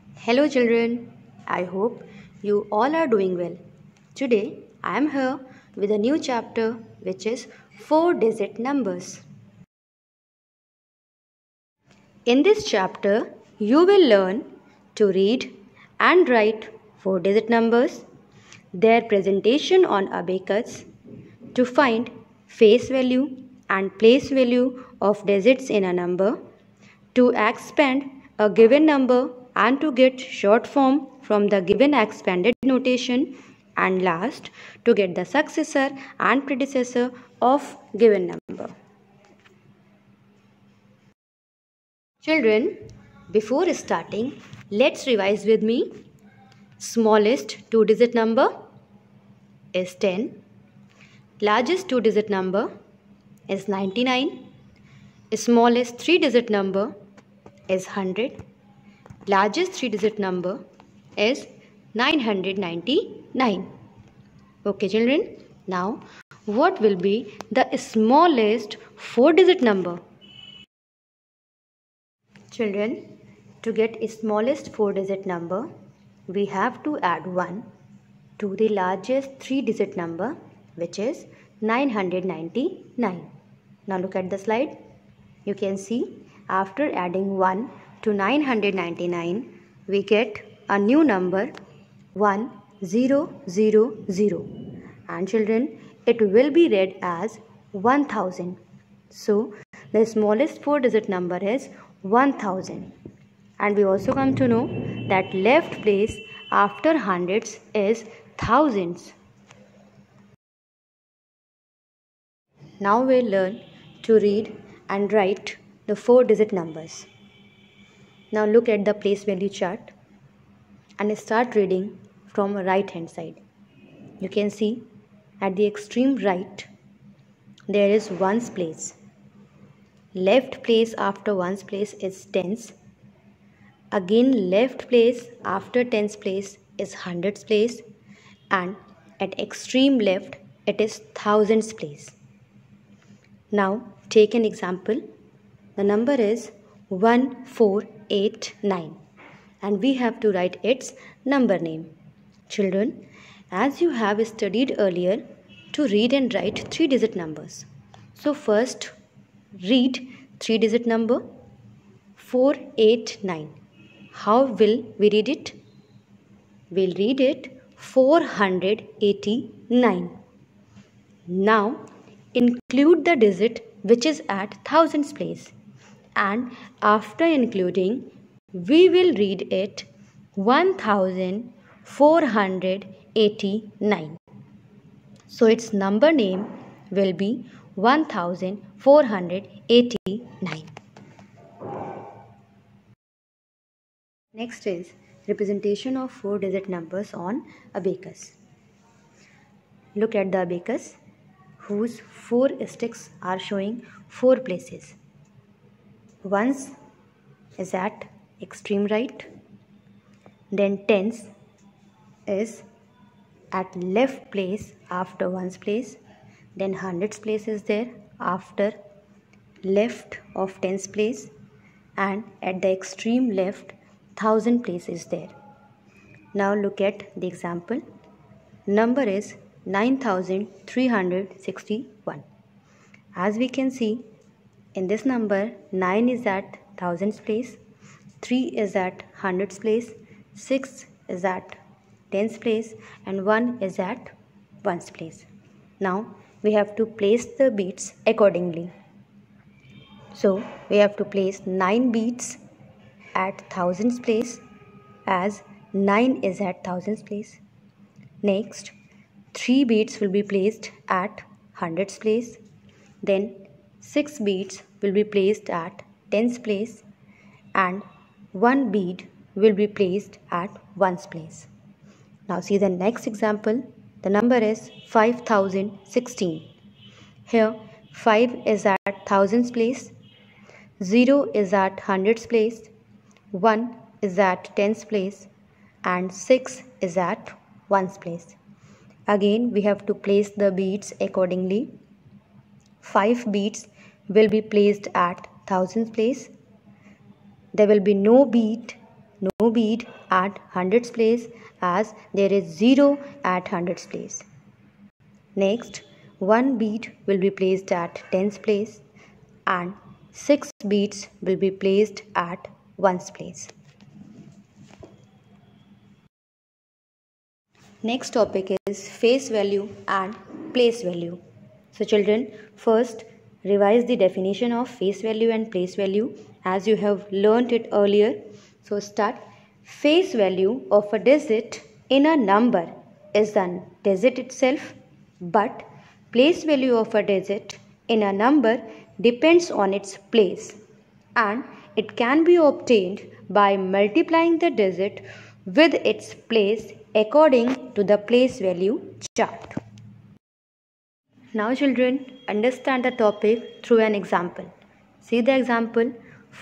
Hello children, I hope you all are doing well. Today I am here with a new chapter which is 4-digit numbers. In this chapter you will learn to read and write 4-digit numbers, their presentation on abacus, to find face value and place value of digits in a number, to expand a given number and to get short form from the given expanded notation, and last to get the successor and predecessor of given number. Children, before starting, let's revise with me. Smallest 2-digit number is 10. Largest 2-digit number is 99. Smallest 3-digit number is 100. Largest 3-digit number is 999. Okay children, now what will be the smallest 4-digit number? Children, to get smallest 4-digit number, we have to add 1 to the largest 3-digit number, which is 999. Now look at the slide. You can see after adding 1 to 999, we get a new number 1000. And children, it will be read as 1000. So the smallest 4-digit number is 1000. And we also come to know that left place after hundreds is thousands. Now we'll learn to read and write the 4-digit numbers. Now look at the place value chart and start reading from right hand side. You can see at the extreme right there is ones place. Left place after ones place is tens. Again left place after tens place is hundreds place, and at extreme left it is thousands place. Now take an example. The number is 1489 and we have to write its number name. Children, as you have studied earlier to read and write 3-digit numbers. So first read 3-digit number 489. How will we read it? We'll read it 489. Now include the digit which is at thousands place, and after including we will read it 1489. So its number name will be 1489. Next is representation of 4-digit numbers on abacus. Look at the abacus whose 4 sticks are showing 4 places. Ones is at extreme right, then tens is at left place after ones place, then hundreds place is there after left of tens place, and at the extreme left thousand place is there. Now look at the example. Number is 9361. As we can see, in this number 9 is at thousands place, 3 is at hundreds place, 6 is at tens place, and 1 is at ones place. Now we have to place the beats accordingly. So we have to place 9 beats at thousands place, as 9 is at thousands place. Next 3 beats will be placed at hundreds place, then 6 beads will be placed at tens place, and 1 bead will be placed at ones place. Now see the next example. The number is 5016. Here 5 is at thousands place, 0 is at hundreds place, 1 is at tens place, and 6 is at ones place. Again we have to place the beads accordingly. 5 beads will be placed at thousands place. There will be no bead no bead at hundreds place as there is 0 at hundreds place. Next, 1 bead will be placed at tens place and 6 beads will be placed at ones place. Next topic is face value and place value. So children, first revise the definition of face value and place value as you have learnt it earlier. So start. Face value of a digit in a number is the digit itself, but place value of a digit in a number depends on its place, and it can be obtained by multiplying the digit with its place according to the place value chart. Now children, understand the topic through an example. See the example.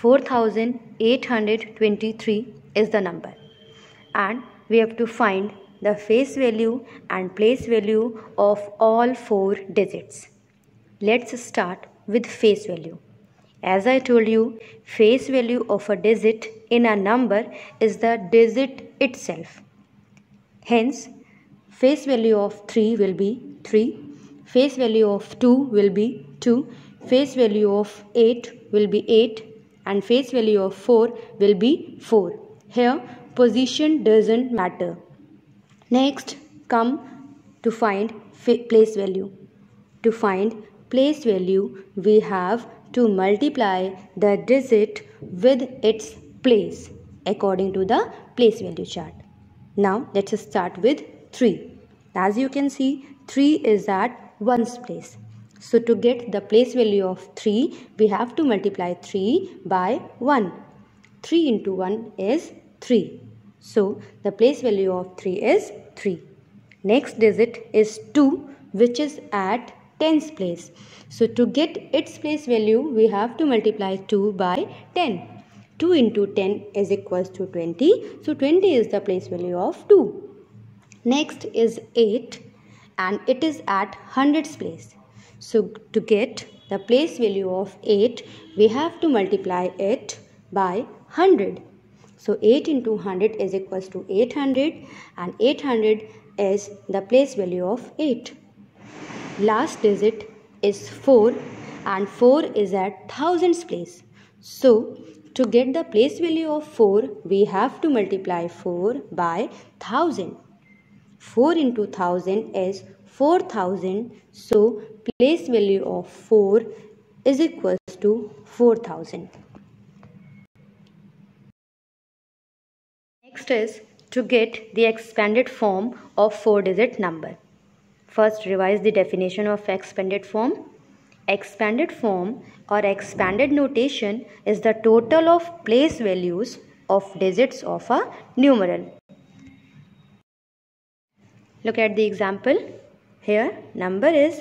4823 is the number, and we have to find the face value and place value of all 4 digits. Let's start with face value. As I told you, face value of a digit in a number is the digit itself. Hence, face value of 3 will be 3, face value of 2 will be 2, face value of 8 will be 8, and face value of 4 will be 4. Here, position doesn't matter. Next, come to find place value. To find place value, we have to multiply the digit with its place according to the place value chart. Now, let's start with 3. As you can see, 3 is at ones place. So, to get the place value of 3, we have to multiply 3 by 1. 3 into 1 is 3. So, the place value of 3 is 3. Next digit is 2, which is at tens place. So, to get its place value, we have to multiply 2 by 10. 2 into 10 is equals to 20. So, 20 is the place value of 2. Next is 8, and it is at hundreds place. So, to get the place value of 8, we have to multiply it by 100. So, 8 into 100 is equals to 800, and 800 is the place value of 8. Last digit is 4, and 4 is at thousands place. So, to get the place value of 4, we have to multiply 4 by 1000. 4 into 1000 is 4000. So, place value of 4 is equals to 4000. Next is to get the expanded form of 4-digit number. First, revise the definition of expanded form. Expanded form or expanded notation is the total of place values of digits of a numeral. Look at the example. Here, number is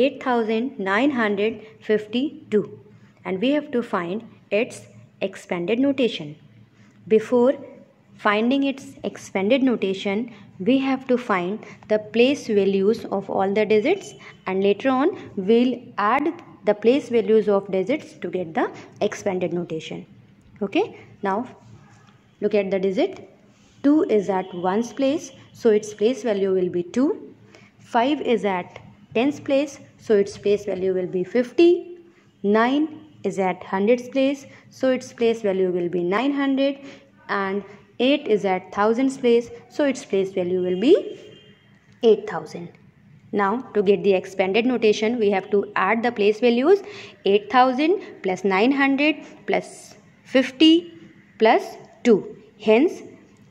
8952, and we have to find its expanded notation. Before finding its expanded notation, we have to find the place values of all the digits, and later on we'll add the place values of digits to get the expanded notation. Okay, now look at the digit. 2 is at ones place, so its place value will be 2. 5 is at tens place, so its place value will be 50. 9 is at hundreds place, so its place value will be 900. And 8 is at thousands place, so its place value will be 8000. Now, to get the expanded notation, we have to add the place values. 8000 plus 900 plus 50 plus 2. Hence,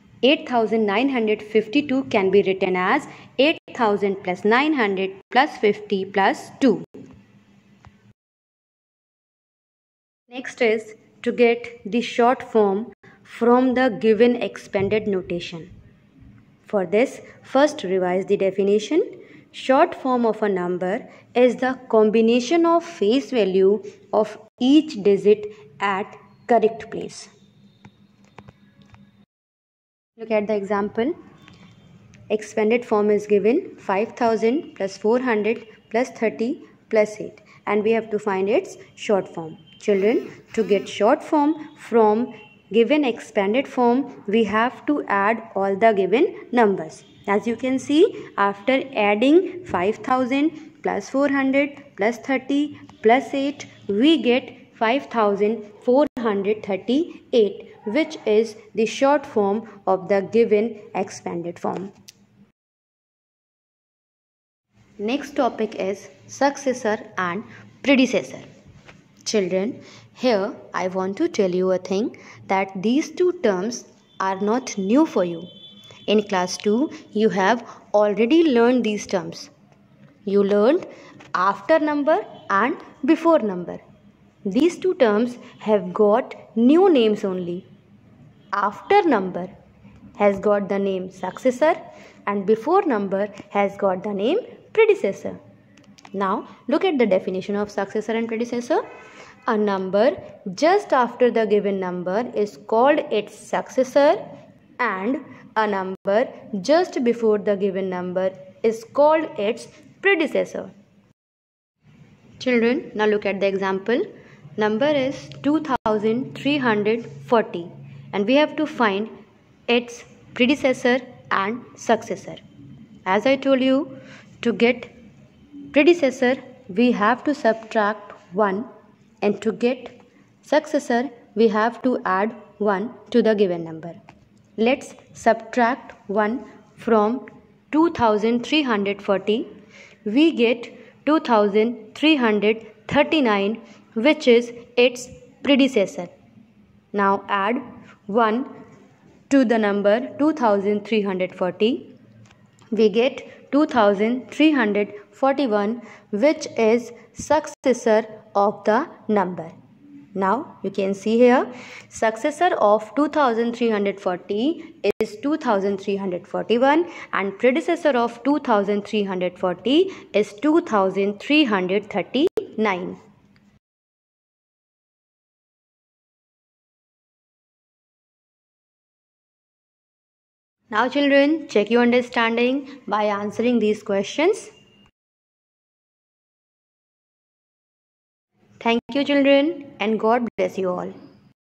8952 can be written as 8000 plus 900 plus 50 plus 2. Next is to get the short form from the given expanded notation. For this, first revise the definition. Short form of a number is the combination of face value of each digit at correct place. Look at the example. Expanded form is given 5000 plus 400 plus 30 plus 8, and we have to find its short form. Children, to get short form from given expanded form, we have to add all the given numbers. As you can see, after adding 5000 plus 400 plus 30 plus 8, we get 5438, which is the short form of the given expanded form. Next topic is successor and predecessor. Children, here I want to tell you a thing, that these two terms are not new for you. In class 2, you have already learned these terms. You learned after number and before number. These two terms have got new names only. After number has got the name successor and before number has got the name predecessor. Now look at the definition of successor and predecessor. A number just after the given number is called its successor, and a number just before the given number is called its predecessor. Children, now look at the example. Number is 2340 and we have to find its predecessor and successor. As I told you, to get predecessor we have to subtract 1, and to get successor we have to add 1 to the given number. Let's subtract 1 from 2340. We get 2339, which is its predecessor. Now add 1 to the number 2340. We get 2341, which is successor of the number. Now you can see here, successor of 2340 is 2341 and predecessor of 2340 is 2339. Now children, check your understanding by answering these questions. Thank you children, and God bless you all.